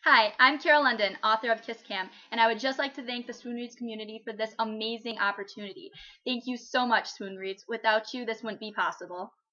Hi, I'm Kiara London, author of Kiss Cam, and I would just like to thank the Swoon Reads community for this amazing opportunity. Thank you so much, Swoon Reads. Without you, this wouldn't be possible.